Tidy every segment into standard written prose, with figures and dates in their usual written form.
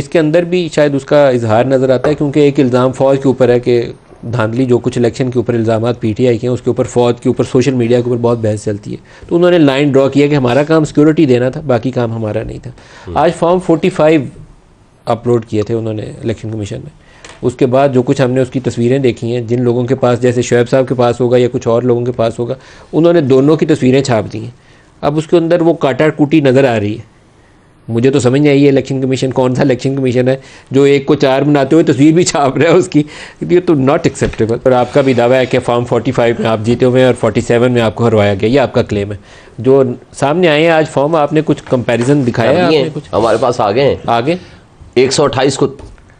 इसके अंदर भी शायद उसका इजहार नज़र आता है, क्योंकि एक इल्ज़ाम फ़ौज के ऊपर है कि धांधली जो कुछ इलेक्शन के ऊपर इल्ज़ाम पीटीआई के हैं उसके ऊपर फ़ौज के ऊपर सोशल मीडिया के ऊपर बहुत बहस चलती है। तो उन्होंने लाइन ड्रॉ किया कि हमारा काम सिक्योरिटी देना था, बाकी काम हमारा नहीं था। आज फॉर्म 45 अपलोड किए थे उन्होंने इलेक्शन कमीशन में। उसके बाद जो कुछ हमने उसकी तस्वीरें देखी हैं, जिन लोगों के पास, जैसे शोएब साहब के पास होगा या कुछ और लोगों के पास होगा, उन्होंने दोनों की तस्वीरें छाप दी हैं। अब उसके अंदर वो काटा कूटी नज़र आ रही है। मुझे तो समझ नहीं आई है इलेक्शन कमीशन कौन सा इलेक्शन कमीशन है जो एक को चार बनाते हुए तस्वीर भी छाप रहा है उसकी। ये तो नॉट एक्सेप्टेबल। और आपका भी दावा है कि फॉर्म 45 में आप जीते हुए हैं और 47 में आपको हरवाया गया, ये आपका क्लेम है। जो सामने आए हैं आज फॉर्म, आपने कुछ कंपैरिजन दिखाया है? कुछ हमारे पास आ गए हैं, आगे 128 को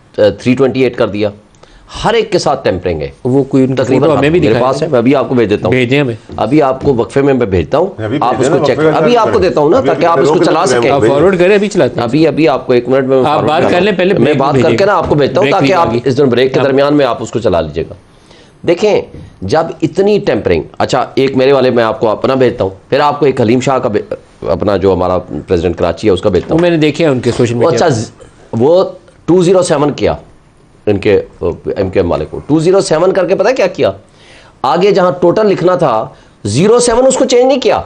328 कर दिया। हर एक के साथ टेम्परिंग है। वो कोई तकरीबन हमें भी मेरे पास है, मैं अभी आपको भेज देता हूँ। भेजें हमें, अभी आपको वक्फे में मैं भेजता हूँ, आप उसको चेक, अभी आपको देता हूँ ना, ताकि आप इसको चला सकें। फॉरवर्ड करें, अभी चलाते हैं। अभी आपको 1 मिनट में आप बात कर लें, पहले मैं बात करके ना आपको भेजता हूँ, ताकि आप इस दिन ब्रेक के दरमियान में आप उसको चला लीजिएगा। देखें, जब इतनी टेम्परिंग, अच्छा एक मेरे वाले मैं आपको अपना भेजता हूँ, फिर आपको एक हलीम शाह का अपना जो हमारा प्रेसिडेंट कराची है उसका भेजता हूँ। मैंने देखे उनके सोशल मीडिया। अच्छा, वो 207 किया इनके एमकेएम वाले को, 207 करके पता है क्या किया? आगे जहां टोटल लिखना था 07 उसको चेंज नहीं किया।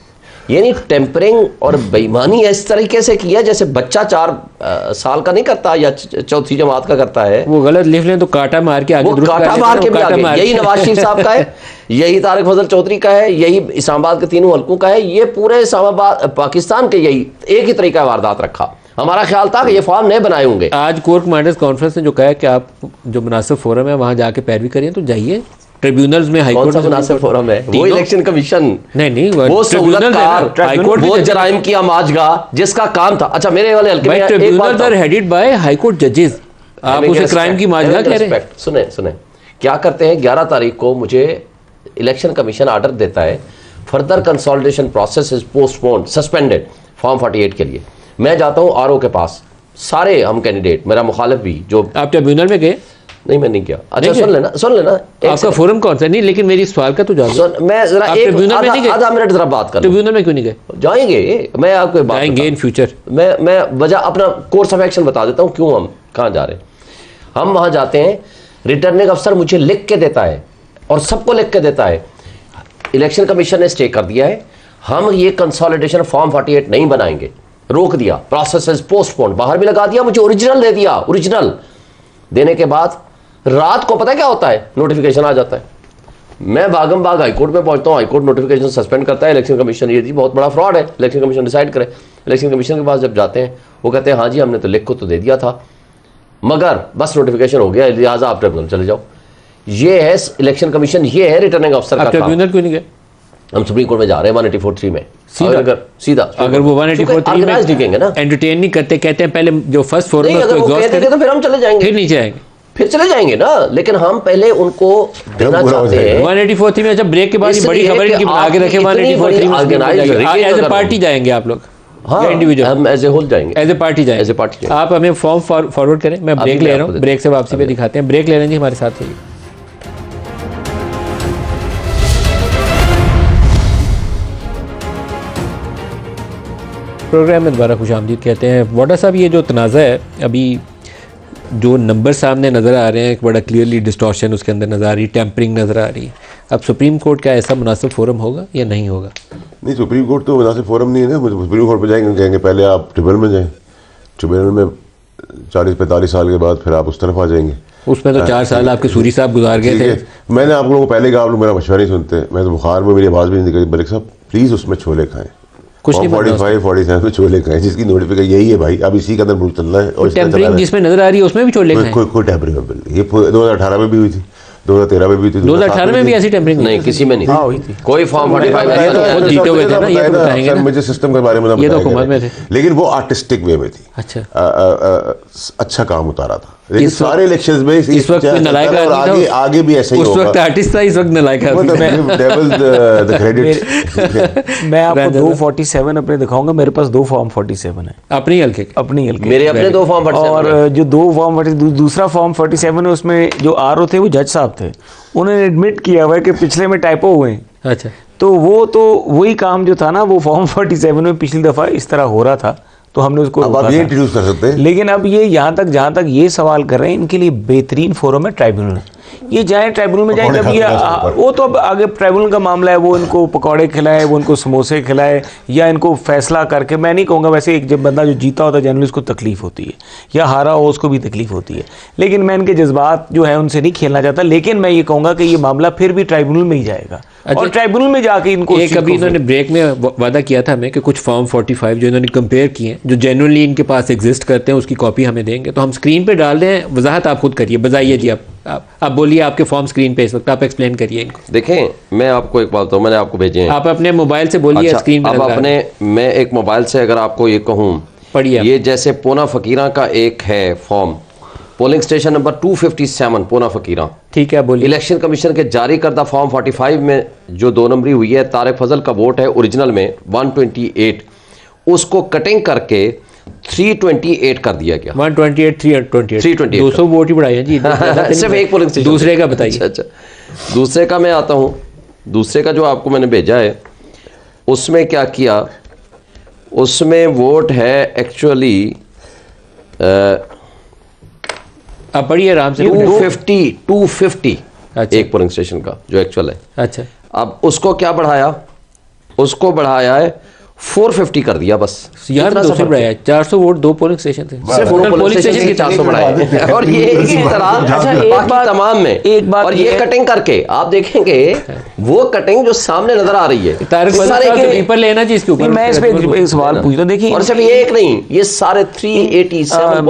यानी टेम्परिंग और बेईमानी इस तरीके से किया जैसे बच्चा 4 साल का नहीं करता या चौथी जमात का करता है। वो गलत लिख लें तो काटा मार के आगे, काटा मार के भी आगे। यही नवाज शरीफ साहब का है, यही तारिक फजल चौधरी का है, यही इस्लामाबाद के तीनों हल्कों का है, ये पूरे इस्लामाबाद पाकिस्तान के यही एक ही तरीका वारदात रखा। हमारा ख्याल था कि ये फॉर्म नहीं बनाए होंगे। आज कोर कमांडर्स कॉन्फ्रेंस ने जो कहा है कि आप जो मुनासिब फोरम है वहां जाके पैरवी करिए, तो जाइए ट्रिब्यूनल्स में। हाईकोर्ट में मुनासिब फोरम है वो इलेक्शन कमीशन नहीं वो सहूलतकार हाईकोर्ट, वो जराइम की आमाजगाह जिसका काम था। अच्छा, मेरे वाले हल्के में tribunals are headed by high court जजेस, आप उसे क्राइम की आमाजगाह कह रहे हैं। सुने क्या करते हैं, 11 तारीख को मुझे इलेक्शन कमीशन ऑर्डर देता है, further consolidation process is postponed, suspended form 48 के लिए। मैं जाता हूँ आरओ के पास, सारे हम कैंडिडेट, मेरा मुखालिफ भी। जो आप ट्रिब्यूनल में गए? नहीं, मैं नहीं किया। अच्छा, सुन लेना आपका फोरम कौन सा? नहीं, लेकिन मेरी सवाल का तो जवाब। मैं जरा आधा मिनट जरा बात कर। ट्रिब्यूनल में क्यों नहीं गए? जाएंगे, मैं आपको बात जाएंगे इन फ्यूचर। मैं वजह अपना कोर्स ऑफ एक्शन बता देता हूँ क्यों हम कहाँ जा रहे हैं। हम वहाँ जाते हैं, रिटर्निंग अफसर मुझे लिख के देता है और सबको लिख के देता है, इलेक्शन कमीशन ने स्टे कर दिया है, हम ये कंसोलिडेशन फॉर्म 48 नहीं बनाएंगे, रोक दिया, प्रोसेस इज पोस्टपोन्ड। बाहर भी लगा दिया, मुझे ओरिजिनल दे दिया। ओरिजिनल देने के बाद रात को पता क्या होता है, नोटिफिकेशन आ जाता है। मैं भागम भाग हाईकोर्ट में पहुंचता हूँ, हाईकोर्ट नोटिफिकेशन सस्पेंड करता है। इलेक्शन कमीशन ये बहुत बड़ा फ्रॉड है, इलेक्शन कमीशन डिसाइड करे। इलेक्शन कमीशन के पास जब जाते हैं, वो कहते हैं हाँ जी हमने तो लिख को तो दे दिया था, मगर बस नोटिफिकेशन हो गया, लिहाजा आप ट्रिब्यूनल चले जाओ। ये है इलेक्शन कमीशन, ये है रिटर्निंग अफसर का काम। ट्रिब्यूनल क्यों नहीं गए? हम सुप्रीम कोर्ट में जा रहे हैं 184(3) में। सीधा अगर वो 184(3) में लिखेंगे ना, एंटरटेन नहीं करते, कहते हैं पहले जो फर्स्ट फोरम है उसको एग्जॉस्ट करें, तो फिर हम चले जाएंगे। फिर नहीं जाएंगे, फिर चले जाएंगे ना, लेकिन हम पहले उनको देना चाहते हैं। 184(3) में जब ब्रेक के बाद बड़ी खबर इनकी बना के रखे, 184(3) में एज ए पार्टी जाएंगे आप लोग? हाँ, इंडिविजुअल हम एज ए होल जाएंगे, एज ए पार्टी जाएंगे, एज ए पार्टी। आप हमें फॉर्म फॉरवर्ड करें, मैं ब्रेक ले रहा हूँ, ब्रेक से वापसी पे दिखाते हैं। ब्रेक ले रहे हैं जी, हमारे साथ रहिए। प्रोग्राम में दोबारा खुशामदीद कहते हैं। वाडा साहब, ये जो तनाज़ा है, अभी जो नंबर सामने नज़र आ रहे हैं, एक बड़ा क्लियरली डिस्टॉर्शन उसके अंदर नज़र आ रही है, टेम्परिंग नज़र आ रही है। अब सुप्रीम कोर्ट का ऐसा मुनासिब फोरम होगा या नहीं होगा? नहीं, सुप्रीम कोर्ट तो मुनासिब फोरम नहीं है ना। सुप्रीम कोर्ट पर जाएंगे, कहेंगे पहले आप ट्रिब्यूनल में जाएँ, ट्रिब्यूनल में 40-45 साल के बाद फिर आप उस तरफ आ जाएंगे। उसमें तो 4 साल आपके सूरी साहब गुजार गए थे। मैंने आप लोगों को पहले कहा, आप लोग मेरा मशवरा नहीं सुनते। मैं तो बुखार में, मेरी आवाज़ भी नहीं निकली। मलिक साहब प्लीज़ उसमें छोले खाएँ, कुछ नहीं 45-47 में छोले खाएं, जिसकी नोटिफिकेशन यही है भाई। अब इसी का अंदर मुल्क चल रहा है और टेम्परिंग जिसमें नजर आ रही है उसमें भी छोले खाएं। कोई टेम्परिंग बिल, ये 2018 में भी हुई थी, 2013 में भी थी, 2018 में भी ऐसी टेम्परिंग नहीं, किसी में नहीं हुई थी। कोई फॉर्म 45 जीते हुए थे ना, ये बताएंगे ना, मुझे सिस्टम के बारे में ये तो हुकूमत में थे, लेकिन वो आर्टिस्टिक वे में थी। अच्छा काम उतारा था, लेकिन सारे इलेक्शंस में इस वक्त नलायक आगे भी ऐसा ही होगा। उस वक्त आर्टिस्ट था, इस वक्त नलायक है। मैं आपको 247 अपने दिखाऊंगा, मेरे पास 2 फॉर्म 47 है अपनी हल्के, मेरे अपने 2 फॉर्म 47 और जो 2 फॉर्म दूसरा फॉर्म 47 है, उसमें जो आरओ थे वो जज साहब थे, उन्होंने एडमिट किया हुआ है कि पिछले में टाइपो हुए हैं। अच्छा, तो वो तो वही काम जो था ना, वो फॉर्म 47 में पिछली दफ़ा इस तरह हो रहा था, तो हमने उसको अब आप ये इंट्रोड्यूस कर सकते हैं। लेकिन अब ये यहाँ तक जहाँ तक ये सवाल कर रहे हैं, इनके लिए बेहतरीन फोरम है ट्राइब्यूनल। ये जाए ट्राइब्यूनल में जाए, जब ये वो तो अब आगे ट्राइब्यूनल का मामला है, वो इनको पकौड़े खिलाए, वो इनको समोसे खिलाए, या इनको फैसला करके, मैं नहीं कहूँगा वैसे, एक जब बंदा जो जीता होता है जनरली उसको तकलीफ होती है, या हारा हो उसको भी तकलीफ होती है, लेकिन मैं इनके जज्बात जो है उनसे नहीं खेलना चाहता। लेकिन मैं ये कहूँगा कि ये मामला फिर भी ट्राइब्यूनल में ही जाएगा, और ट्राइब्यूनल में जाके इनको एक अभी इन्होंने ब्रेक में वादा किया था हमें कि कुछ फॉर्म 45 जो इन्होंने कंपेयर किए हैं, जो जेन्युइनली इनके पास एग्जिस्ट करते हैं, उसकी कॉपी हमें देंगे, तो हम स्क्रीन पे डाल दें। वजाहत आप खुद करिए, बताइए जी, आप बोलिए, आपके फॉर्म स्क्रीन पे इस वक्त, आप एक्सप्लेन करिए इनको। देखें, मैं आपको एक बात बताऊं, मैंने आपको भेजे हैं, आप अपने मोबाइल से बोलिए। अच्छा, स्क्रीन पे अब अपने, मैं एक मोबाइल से अगर आपको ये कहूँ, पढ़िए। ये जैसे पूना फकीरा का एक है form, polling station number 257 Poona Fakira, ठीक है, बोलिए। इलेक्शन कमीशन के जारी करदा फॉर्म 45 में जो 2 नंबरी हुई है, तारिक फजल का वोट है ओरिजिनल में 128, उसको कटिंग करके 328 कर दिया गया। 128 328 200 वोट ही बढ़ाए हैं जी। सिर्फ एक पोलिंग स्टेशन। दूसरे का बताइए। अच्छा, दूसरे का मैं आता हूँ। दूसरे का जो आपको मैंने भेजा है, उसमें क्या किया, उसमें वोट है एक्चुअली आप पढ़िए आराम से। 250 अच्छा। एक पोलिंग स्टेशन का जो एक्चुअल है। अच्छा, अब उसको क्या बढ़ाया, उसको बढ़ाया है 450 कर दिया बस। यार 200 बढ़ाया, 400 वोट 2 पोलिंग स्टेशन थे, सिर्फ पोलिंग स्टेशन के 400 बढ़ाए और ये इसी तरह बाकी तमाम में एक बात, और ये कटिंग करके आप देखेंगे वो कटिंग जो सामने नजर आ रही है, तारिक पेपर लेना जी इसके ऊपर। मैं इस पे एक सवाल पूछता हूँ, देखिए, और सिर्फ ये एक नहीं, ये सारे 387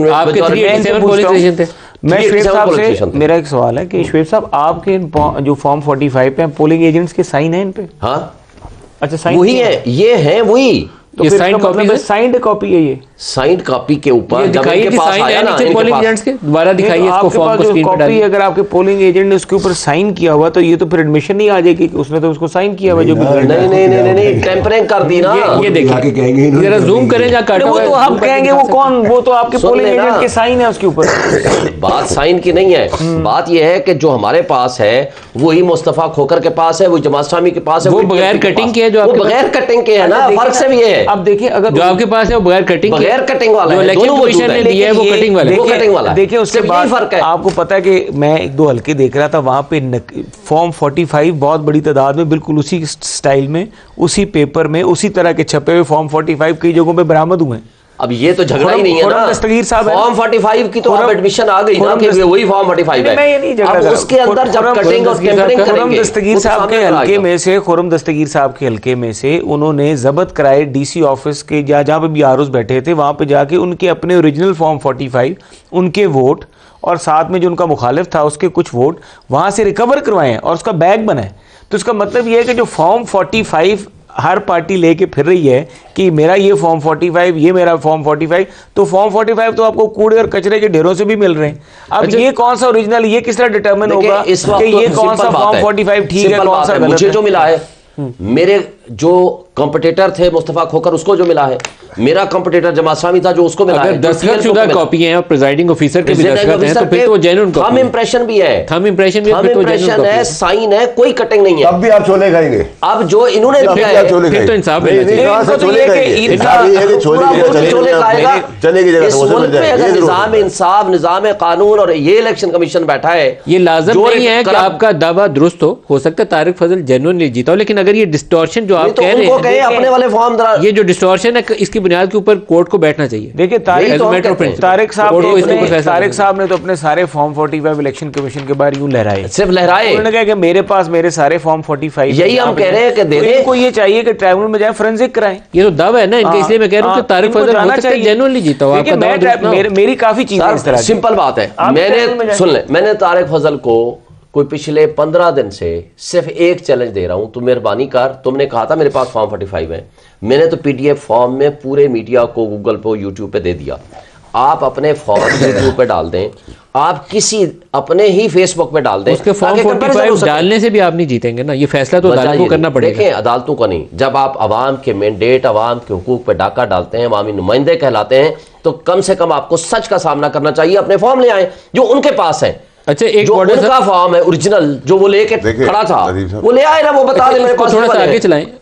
पोलिंग स्टेशन थे। मैं शुएब साहब से मेरा एक सवाल है कि शुएब साहब, आपके जो फॉर्म 45 पे पोलिंग एजेंट्स के साइन है इन पे? हाँ, अच्छा, साइन वही है, ये है वही, तो ये फिर साइंड मतलब कॉपी, साइंड कॉपी है ये। साइंड कॉपी के ऊपर जब दिखाइए इनके जी, पास साइन आया है ना, नीचे इनके पोलिंग पास एजेंट्स के, दोबारा दिखाइए इसको, आपके फॉर्म पास को जो स्क्रीन पे कॉपी, डालिए। अगर आपके पोलिंग एजेंट ने उसके ऊपर साइन किया हुआ, तो ये तो फिर एडमिशन नहीं आ जाएगी कि उसने तो उसको साइन किया हुआ जो भी। नहीं, टेम्परिंग कर दी ना। ये देखिए, जरा जूम करें, जहाँ काटा वो हुआ है, तो आप कहेंगे वो कौन, वो तो आपके सुन पोलिंग लेना। एजेंट के साइन है उसके ऊपर। बात साइन की नहीं है, बात यह है कि जो हमारे पास है वही मुस्तफा खोकर के पास है, वही जमात इस्लामी के पास है, वो बगैर कटिंग के है, जो आपके बगैर कटिंग के है ना, फर्क से भी है। अब देखिए, अगर जो आपके पास है वो बगैर कटिंग, बगैर कटिंग वाला जो है, इलेक्शन दोनों कमीशन मौजूद ने है। दिया है वो कटिंग वाला है। वो कटिंग वाला है। देखिए, उसके सिर्फ बाद यही फर्क है। आपको पता है कि मैं 1-2 हल्के देख रहा था, वहाँ पे फॉर्म 45 बहुत बड़ी तादाद में बिल्कुल उसी स्टाइल में, उसी पेपर में, उसी तरह के छपे हुए फॉर्म 45 कई जगहों पे बरामद हुए हैं। अब ये तो झगड़ा ही नहीं है ना, दस्तगीर साहब है, फॉर्म 45 की तो अब एडमिशन आ गई ना कि वही फॉर्म 45 है। मैं ये नहीं झगड़ा अब कर रहा। उसके अंदर जब कटिंग और टेम्परिंग करेंगे, दस्तगीर साहब के हल्के में से, खुरम दस्तगीर साहब के हल्के में से उन्होंने जब्त कराए डीसी ऑफिस के, जहाँ पे भी आरओस बैठे थे, वहाँ पे जाके उनके अपने ओरिजिनल फॉर्म 45 उनके वोट और साथ में जो उनका मुखालिफ था उसके कुछ वोट वहाँ से रिकवर करवाए हैं और उसका बैग बना है। तो इसका मतलब ये है कि जो फॉर्म 45 हर पार्टी लेके फिर रही है कि मेरा ये फॉर्म 45, ये मेरा फॉर्म 45, तो फॉर्म 45 तो आपको कूड़े और कचरे के ढेरों से भी मिल रहे हैं। अब ये कौन सा ओरिजिनल, ये किस तरह डिटरमिन होगा कि ये कौन सा फॉर्म 45 ठीक है, कौन सा गलत है? मुझे जो मिला है, मेरे जो कॉम्पिटिटर थे मुस्तफा खोकर उसको जो मिला है, मेरा कॉम्पिटिटर जमात इस्लामी था जो उसको मिला है। दस्तखत शुदा कॉपी है और प्रेजाइडिंग ऑफिसर के भी दस्तखत हैं, तो फिर तो जेन्युइन कॉपी। थंब इंप्रेशन भी है, थंब इंप्रेशन भी है, साइन है, कोई कटिंग नहीं है। तब भी आप छोले खाएंगे। अब जो इन्होंने दिया है, फिर तो इंसाफ है। चले की जगह निजाम इंसाफ, निजाम कानून और ये इलेक्शन कमीशन बैठा है, ये लाजम नहीं है कि आपका दावा दुरुस्त हो सकता है तारिक फजल जेन्युइनली जीता हो, लेकिन अगर ये डिस्टॉर्शन जो आप कह रहे हैं, अपने वाले फॉर्म, ये जो डिस्टॉर्शन है, इसकी बुनियाद के ऊपर कोर्ट को बैठना चाहिए। देखिए, तारिक साहब ने तो अपने सारे फॉर्म 45 इलेक्शन कमीशन के बाहर यूं लहराए, सिर्फ लहराए। उन्होंने कहा कि मेरे पास मेरे सारे फॉर्म 45, यही हम कह रहे हैं कि दे इनको ये चाहिए कि ट्राइब्यूनल में जाए फोरेंसिक कराएं। ये तो दावा है ना इनका, इसलिए मैं कह रहा हूं कि तारिक फजल जेन्युइनली जीता हो। आपका मेरी काफी चीजें इस तरह, सिंपल बात है। मैंने सुन ले, मैंने तारिक फजल को कोई पिछले 15 दिन से सिर्फ एक चैलेंज दे रहा हूं, तू मेहरबानी कर, तुमने कहा था मेरे पास फॉर्म 45 है, मैंने तो पीडीएफ फॉर्म में पूरे मीडिया को गूगल पे यूट्यूब पे दे दिया। आप अपने फॉर्म यूट्यूब पे डाल दें, आप किसी अपने ही फेसबुक पे डाल दें, उसके फॉर्म 45 डालने से भी आप नहीं जीतेंगे ना, ये फैसला तो अदालत को करना पड़ेगा। देखें, अदालतों का नहीं, जब आप आवाम के मैंडेट, आवाम के हुकूक पे डाका डालते हैं, अवामी नुमाइंदे कहलाते हैं, तो कम से कम आपको सच का सामना करना चाहिए। अपने फॉर्म ले आए जो उनके पास है। अच्छा, एक जो उनका फॉर्म है ओरिजिनल, जो वो लेके खड़ा था, वो ले आए ना, वो बता दे मेरे पास। थोड़ा सा आगे चलाएं,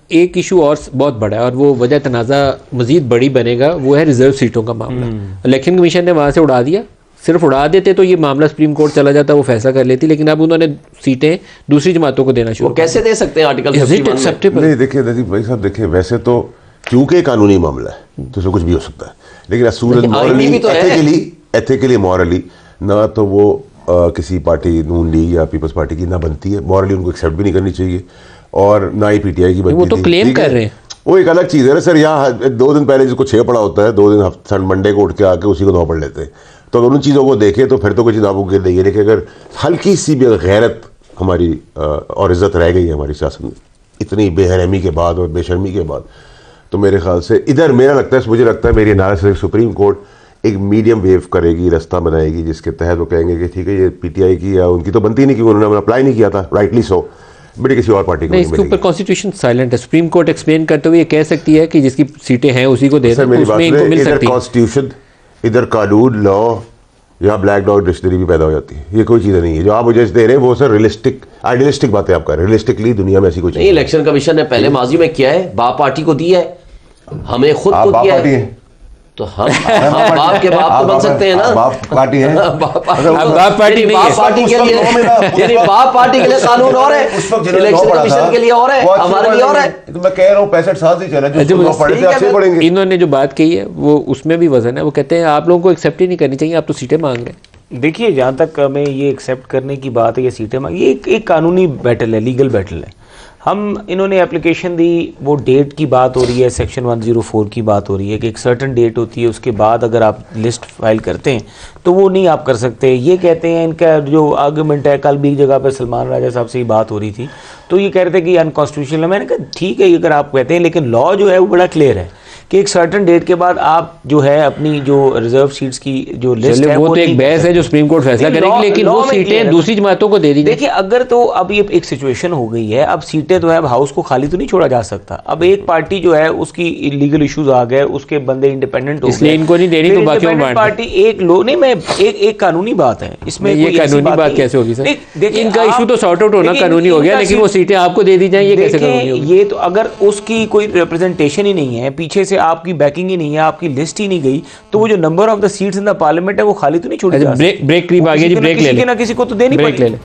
एक इशू और बहुत बड़ा है और वो वजह तनाज़ा मज़ीद बड़ी बनेगा, वो है रिजर्व सीटों का मामला। इलेक्शन कमीशन ने वहाँ से उड़ा दिया, सिर्फ उड़ा देते तो ये मामला सुप्रीम कोर्ट चला जाता, वो फैसला कर लेती, लेकिन अब उन्होंने सीटें दूसरी जमातों को देना शुरू। कैसे दे सकते हैं आर्टिकल 51 में? नहीं देखिए नदीम भाई साहब, देखिए वैसे तो क्योंकि कानूनी मामला है तो उसमें कुछ भी हो सकता है, लेकिन असूलन मॉरली एथिकली मॉरली ना तो वो किसी पार्टी नून लीग या पीपल्स पार्टी की ना बनती है, मॉरली उनको एक्सेप्ट भी नहीं करनी चाहिए और ना ही पीटीआई की बनती है। वो तो क्लेम कर रहे हैं, वो एक अलग चीज़ है ना सर। यहाँ 2 दिन पहले जिसको 6 पड़ा होता है, 2 दिन मंडे को उठ के आके उसी को 9 पढ़ लेते हैं। तो अगर उन चीज़ों को देखें तो फिर तो कुछ नामुमकिन नहीं है, लेकिन अगर हल्की सी भी गैरत हमारी और इज़्ज़त रह गई है हमारी सियासत में इतनी बेरहमी के बाद और बेशर्मी के बाद, तो मेरे ख्याल से इधर मुझे लगता है मेरी एनालिसिस सुप्रीम कोर्ट एक मीडियम वेव करेगी, रास्ता बनाएगी जिसके तहत वो कहेंगे कि ठीक है ये पीटीआई की या उनकी तो बनती नहीं, क्योंकि उन्होंने अप्लाई नहीं किया था, राइटली सो, बट किसी और पार्टी को इसके ऊपर कॉन्स्टिट्यूशन साइलेंट है। सुप्रीम कोर्ट एक्सप्लेन करते हुए ये कह सकती है कि जिसकी सीटें हैं उसी को दे दो, उसमें इनको मिल सकती है। कॉन्स्टिट्यूशन, इधर कानून, लॉ या ब्लैक डॉग डिक्शनरी भी पैदा हो जाती है। ये कोई चीज़ नहीं है जो आप मुझे दे रहे हैं, वो सर रियलिस्टिक आइडियलिस्टिक बातें आप कर रहे हैं। रियलिस्टिकली दुनिया में ऐसी कुछ नहीं। इलेक्शन कमीशन ने पहले माजी में किया है, बाप पार्टी को दिया है, हमें खुद को दिया है, तो हम बाप के बाप तो बन सकते हैं ना। बाप पार्टी है, बाप पार्टी नहीं है, बाप पार्टी के लिए यानी बाप पार्टी के लिए कानून और है, इलेक्शन कमीशन के लिए और है, हमारे लिए और है। तो मैं कह रहा हूँ 65 साल से चला जो पढ़े थे आपसे पढ़ेंगे। इन्होंने जो बात कही है वो उसमें भी वजन है। वो कहते हैं आप लोगों को एक्सेप्ट ही नहीं करनी चाहिए, आप तो सीटें मांग रहे हैं। देखिए जहाँ तक हमें ये एक्सेप्ट करने की बात है, ये सीटें मांग, ये एक कानूनी बैटल है, लीगल बैटल है। हम इन्होंने एप्लीकेशन दी, वो डेट की बात हो रही है, सेक्शन 104 की बात हो रही है कि एक सर्टन डेट होती है, उसके बाद अगर आप लिस्ट फाइल करते हैं तो वो नहीं आप कर सकते। ये कहते हैं, इनका जो आर्गूमेंट है, कल भी एक जगह पर सलमान राजा साहब से ही बात हो रही थी तो ये कह रहे थे कि अनकॉन्स्टिट्यूशनल है। मैंने कहा ठीक है अगर आप कहते हैं, लेकिन लॉ जो है वो बड़ा क्लियर है कि एक सर्टन डेट के बाद आप जो है अपनी जो रिजर्व सीट्स की जो लिस्ट है वो तो एक बहस है जो सुप्रीम कोर्ट फैसला करेगी, लेकिन वो सीटें दूसरी जमातों को दे दी। देखिए अगर तो अब ये एक सिचुएशन हो गई है, अब सीटें तो है, अब हाउस को खाली तो नहीं छोड़ा जा सकता। अब एक पार्टी जो है उसकी लीगल इश्यूज आ गए, उसके बंदे इंडिपेंडेंट हो गए, इसलिए इनको नहीं देनी तो बाकी पार्टी एक लो नहीं, मैं एक कानूनी बात है इसमें। ये कानूनी बात कैसे होगी सर? देखिए इनका इशू तो सॉर्ट आउट होना कानूनी हो गया, लेकिन वो सीटें आपको दे दी जाए, ये कैसे कानूनी होगी? ये तो अगर उसकी कोई रिप्रेजेंटेशन ही नहीं है, पीछे से आपकी बैकिंग नहीं है, आपकी लिस्ट ही नहीं गई, तो वो जो number of the seats in the parliament है वो खाली तो नहीं छोड़ी जा सकती। ब्रेक करीब आ गया जी, ब्रेक ले ले, किसी ना किसी को तो देनी पड़ेगी।